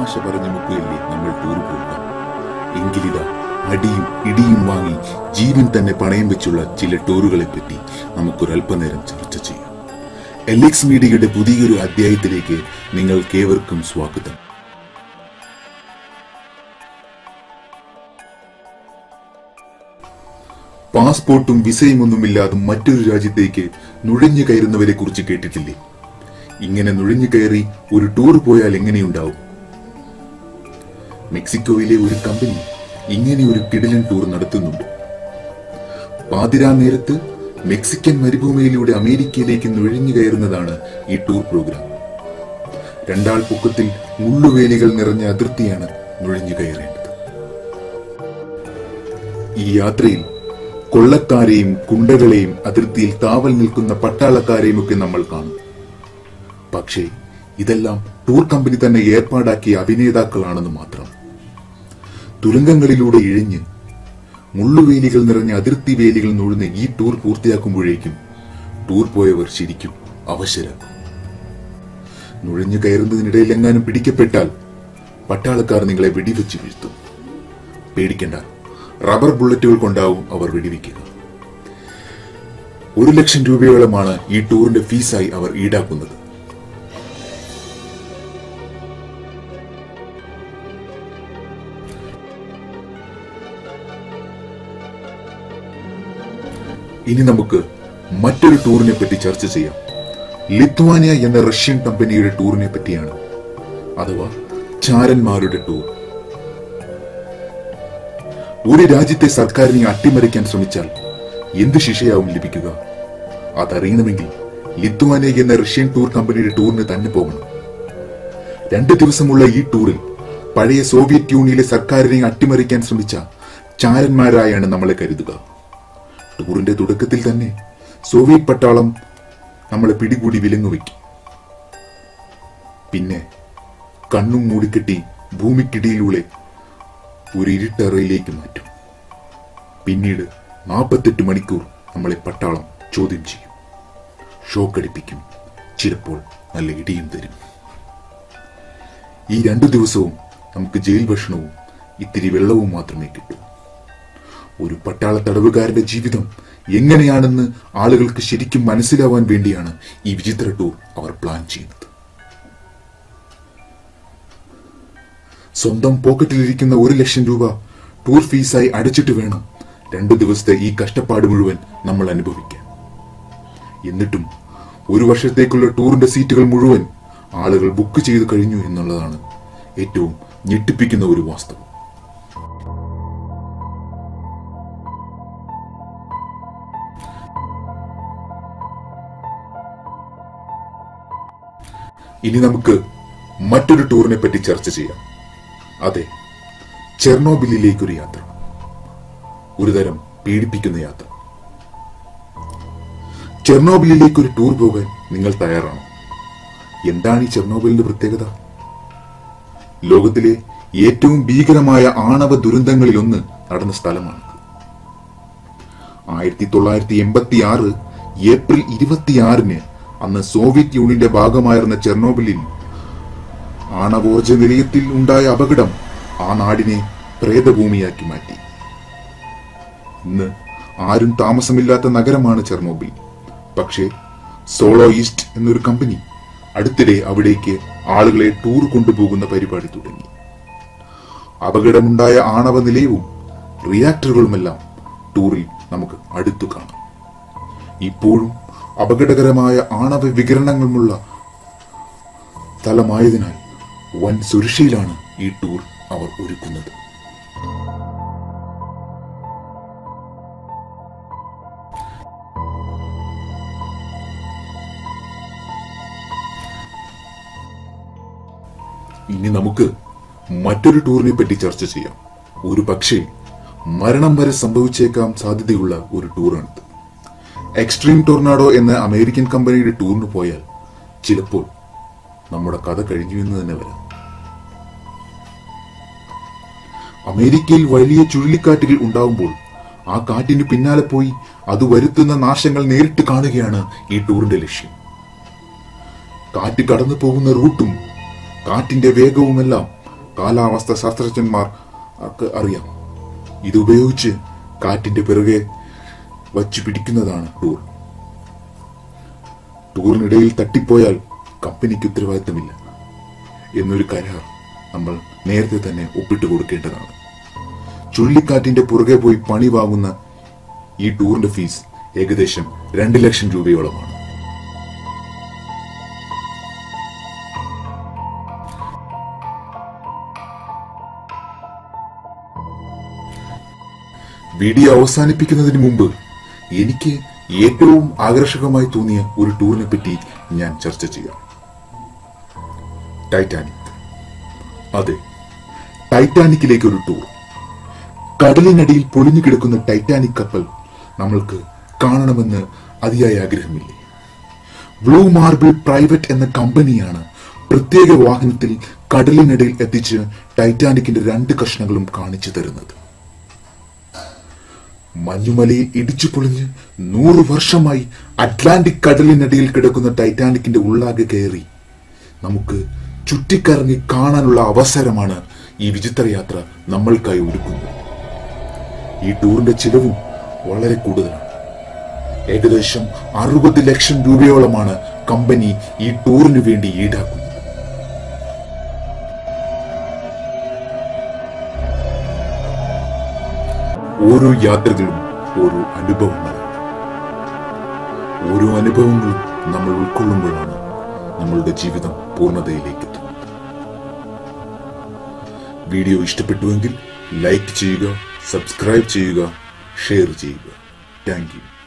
തമാശ പറഞ്ഞു മുക്കുകയല്ലേ നമ്മൾ ടൂർ പോവുക. എങ്കിലിതാ അടിയും ഇടിയും വാങ്ങി ജീവൻ തന്നെ പണയം വെച്ചുള്ള ചില ടൂറുകളെ പറ്റി നമുക്കൊരല്പനേരം ചർച്ച ചെയ്യാം. എൽഎക്സ് മീഡിയയുടെ പുതിയൊരു അധ്യായത്തിലേക്ക് നിങ്ങൾക്കേവർക്കും സ്വാഗതം. പാസ്പോർട്ടും വിസയും ഒന്നുമില്ലാതെ മറ്റൊരു രാജ്യത്തേക്ക് നുഴഞ്ഞു കയറുന്നവരെ കുറിച്ച് കേട്ടിട്ടില്ലേ? ഇങ്ങനെ നുഴഞ്ഞു കയറി ഒരു ടൂർ പോയാൽ എങ്ങനെയുണ്ടാവും? മെക്സിക്കോയിലെ ഒരു കമ്പനി ഇങ്ങനെ ഒരു കിടിലൻ ടൂർ നടത്തുന്നുണ്ട്. പാതിരാ നേരത്ത് മെക്സിക്കൻ മരുഭൂമിയിലൂടെ അമേരിക്കയിലേക്ക് നുഴഞ്ഞു കയറുന്നതാണ് ഈ ടൂർ പ്രോഗ്രാം. 2 ആൾ പൊക്കത്തിൽ മുള്ളുവേലികൾ നിറഞ്ഞ അതിർത്തിയാണ് നുഴഞ്ഞു കയറേണ്ടത്. ഈ യാത്രയിൽ കൊള്ളക്കാരെയും കുണ്ടകളെയും അതിർത്തിയിൽ കാവൽ നിൽക്കുന്ന പട്ടാളക്കാരെയും ഒക്കെ നമ്മൾ കാണും. പക്ഷേ ഇതെല്ലാം ടൂർ കമ്പനി തന്നെ ഏർപ്പാടാക്കിയ അഭിനേതാക്കളാണെന്ന് മാത്രം. തുരങ്കങ്ങളിലൂടെ ഇഴഞ്ഞ് മുള്ളുവേലികൾ നിറഞ്ഞ അതിർത്തി വേലികൾ നുഴഞ്ഞ് ഈ ടൂർ പൂർത്തിയാക്കുമ്പോഴേക്കും ടൂർ പോയവർ ശരിക്കും അവശരാകും. നുഴഞ്ഞു കയറുന്നതിനിടയിൽ എങ്ങാനും പിടിക്കപ്പെട്ടാൽ പട്ടാളക്കാർ നിങ്ങളെ വെടിവെച്ച് വീഴ്ത്തും. പേടിക്കണ്ട, റബ്ബർ ബുള്ളറ്റുകൾ കൊണ്ടാവും അവർ വെടിവെക്കുക. 1 ലക്ഷം രൂപയോളമാണ് ഈ ടൂറിന്റെ ഫീസായി അവർ ഈടാക്കുന്നത്. ഇനി നമുക്ക് മറ്റൊരു ടൂറിനെ പറ്റി ചർച്ച ചെയ്യാം. ലിത്വാനിയ എന്ന റഷ്യൻ കമ്പനിയുടെ ടൂറിനെ പറ്റിയാണ്, അഥവാ ചാരന്മാരുടെ ടൂർ. ഒരു രാജ്യത്തെ സർക്കാരിനെ അട്ടിമറിക്കാൻ ശ്രമിച്ചാൽ എന്ത് ശിക്ഷയാവും ലഭിക്കുക? അതറിയണമെങ്കിൽ ലിത്വാനിയ എന്ന റഷ്യൻ ടൂർ കമ്പനിയുടെ ടൂറിന് തന്നെ പോകണം. 2 ദിവസമുള്ള ഈ ടൂറിൽ പഴയ സോവിയറ്റ് യൂണിയനിലെ സർക്കാരിനെ അട്ടിമറിക്കാൻ ശ്രമിച്ച ചാരന്മാരായാണ് നമ്മളെ കരുതുക. ടൂറിന്റെ തുടക്കത്തിൽ തന്നെ സോവിയറ്റ് പട്ടാളം നമ്മളെ പിടികൂടി വിലങ്ങുവയ്ക്കും. പിന്നെ കണ്ണും മൂടിക്കെട്ടി ഭൂമിക്കിടിയിലൂടെ ഒരു ഇരുട്ടറയിലേക്ക് മാറ്റും. പിന്നീട് 48 മണിക്കൂർ നമ്മളെ പട്ടാളം ചോദ്യം ചെയ്യും, ഷോക്കടിപ്പിക്കും, ചിലപ്പോൾ നല്ല ഇടിയും തരും. ഈ 2 ദിവസവും നമുക്ക് ജയിൽ ഭക്ഷണവും ഇത്തിരി വെള്ളവും മാത്രമേ കിട്ടൂ. ഒരു പട്ടാള തടവുകാരന്റെ ജീവിതം എങ്ങനെയാണെന്ന് ആളുകൾക്ക് ശരിക്കും മനസ്സിലാവാൻ വേണ്ടിയാണ് ഈ വിചിത്ര ടൂർ അവർ പ്ലാൻ ചെയ്യുന്നത്. സ്വന്തം പോക്കറ്റിലിരിക്കുന്ന 1 ലക്ഷം രൂപ ടൂർ ഫീസായി അടച്ചിട്ട് വേണം 2 ദിവസത്തെ ഈ കഷ്ടപ്പാട് മുഴുവൻ നമ്മൾ അനുഭവിക്കാൻ. എന്നിട്ടും 1 വർഷത്തേക്കുള്ള ടൂറിന്റെ സീറ്റുകൾ മുഴുവൻ ആളുകൾ ബുക്ക് ചെയ്തു കഴിഞ്ഞു എന്നുള്ളതാണ് ഏറ്റവും ഞെട്ടിപ്പിക്കുന്ന ഒരു വാസ്തവം. ഇനി നമുക്ക് മറ്റൊരു ടൂറിനെ പറ്റി ചർച്ച ചെയ്യാം. അതെ, ചെർണോബിലിലേക്കൊരു യാത്ര. ഒരുതരം പീഡിപ്പിക്കുന്ന യാത്ര. ചെർണോബിലിലേക്കൊരു ടൂർ പോകാൻ നിങ്ങൾ തയ്യാറാണോ? എന്താണ് ഈ ചെർണോബിലിന്റെ പ്രത്യേകത? ലോകത്തിലെ ഏറ്റവും ഭീകരമായ ആണവ ദുരന്തങ്ങളിലൊന്ന് നടന്ന സ്ഥലമാണ്. 1986 ഏപ്രിൽ 26-ന് അന്ന് സോവിയറ്റ് യൂണിയന്റെ ഭാഗമായിരുന്ന ചെർണോബിലിൽ ആണവോർജ നിലയത്തിൽ ഉണ്ടായ അപകടം ആ നാടിനെ പ്രേതഭൂമിയാക്കി മാറ്റി. ഇന്ന് ആരും താമസമില്ലാത്ത നഗരമാണ് ചെർണോബിൽ. പക്ഷേ സോളോയിസ്റ്റ് എന്നൊരു കമ്പനി അടുത്തിടെ അവിടേക്ക് ആളുകളെ ടൂർ കൊണ്ടുപോകുന്ന പരിപാടി തുടങ്ങി. അപകടമുണ്ടായ ആണവ നിലയവും റിയാക്ടറുകളുമെല്ലാം ടൂറിൽ നമുക്ക് അടുത്തു കാണാം. ഇപ്പോഴും അപകടകരമായ ആണവ വികിരണങ്ങളുമുള്ള സ്ഥലമായതിനാൽ വൻ സുരക്ഷയിലാണ് ഈ ടൂർ അവർ ഒരുക്കുന്നത്. ഇനി നമുക്ക് മറ്റൊരു ടൂറിനെ പറ്റി ചർച്ച ചെയ്യാം. ഒരു പക്ഷേ മരണം വരെ സംഭവിച്ചേക്കാൻ സാധ്യതയുള്ള ഒരു ടൂറാണിത്. എക്സ്ട്രീം ടൊർണാഡോ എന്ന അമേരിക്കൻ കമ്പനിയുടെ ടൂറിന് പോയാൽ ചിലപ്പോൾ നമ്മുടെ കഥ കഴിഞ്ഞു എന്ന് തന്നെ വരാം. അമേരിക്കയിൽ വലിയ ചുഴലിക്കാറ്റുകൾ ഉണ്ടാവുമ്പോൾ ആ കാറ്റിന് പിന്നാലെ പോയി അത് വരുത്തുന്ന നാശങ്ങൾ നേരിട്ട് കാണുകയാണ് ഈ ടൂറിന്റെ ലക്ഷ്യം. കാറ്റ് കടന്നു പോകുന്ന റൂട്ടും കാറ്റിന്റെ വേഗവുമെല്ലാം കാലാവസ്ഥ ശാസ്ത്രജ്ഞന്മാർക്ക് അറിയാം. ഇതുപയോഗിച്ച് കാറ്റിന്റെ പിറകെ വച്ചു പിടിക്കുന്നതാണ് ടൂർ. ടൂറിനിടയിൽ തട്ടിപ്പോയാൽ കമ്പനിക്ക് ഉത്തരവാദിത്തമില്ല എന്നൊരു കരാർ നമ്മൾ നേരത്തെ തന്നെ ഒപ്പിട്ട് കൊടുക്കേണ്ടതാണ്. ചുഴലിക്കാറ്റിന്റെ പുറകെ പോയി പണി വാങ്ങുന്ന ഈ ടൂറിന്റെ ഫീസ് ഏകദേശം 2 ലക്ഷം രൂപയോളമാണ്. വീഡിയോ അവസാനിപ്പിക്കുന്നതിന് മുമ്പ് എനിക്ക് ഏറ്റവും ആകർഷകമായി തോന്നിയ ഒരു ടൂറിനെ പറ്റി ഞാൻ ചർച്ച ചെയ്യാം. ടൈറ്റാനിക്. അതെ, ടൈറ്റാനിക്കിലേക്ക് ഒരു ടൂർ. കടലിനടിയിൽ പൊളിഞ്ഞു കിടക്കുന്ന ടൈറ്റാനിക് കപ്പൽ നമ്മൾക്ക് കാണണമെന്ന് അതിയായ ആഗ്രഹമില്ലേ? ബ്ലൂ മാർബിൾ പ്രൈവറ്റ് എന്ന കമ്പനിയാണ് പ്രത്യേക വാഹനത്തിൽ കടലിനടിയിൽ എത്തിച്ച് ടൈറ്റാനിക്കിന്റെ 2 കഷ്ണങ്ങളും കാണിച്ചു തരുന്നത്. മഞ്ഞുമലയിൽ ഇടിച്ചു പൊളിഞ്ഞ് 100 വർഷമായി അറ്റ്ലാന്റിക് കടലിനടിയിൽ കിടക്കുന്ന ടൈറ്റാനിക്കിന്റെ ഉള്ളാകെ കയറി നമുക്ക് ചുറ്റിക്കറങ്ങി കാണാനുള്ള അവസരമാണ് ഈ വിചിത്ര യാത്ര നമ്മൾക്കായി ഒരുക്കുന്നത്. ഈ ടൂറിന്റെ ചിലവും വളരെ കൂടുതലാണ്. ഏകദേശം 60 ലക്ഷം രൂപയോളമാണ് കമ്പനി ഈ ടൂറിന് വേണ്ടി ഈടാക്കുന്നത്. ഓരോ യാത്രകളും ഓരോ അനുഭവങ്ങളാണ്. ഓരോ അനുഭവങ്ങളും നമ്മൾ ഉൾക്കൊള്ളുമ്പോഴാണ് നമ്മളുടെ ജീവിതം പൂർണ്ണതയിലേക്ക് എത്തുന്നത്. വീഡിയോ ഇഷ്ടപ്പെട്ടുവെങ്കിൽ ലൈക്ക് ചെയ്യുക, സബ്സ്ക്രൈബ് ചെയ്യുക, ഷെയർ ചെയ്യുക. Thank U.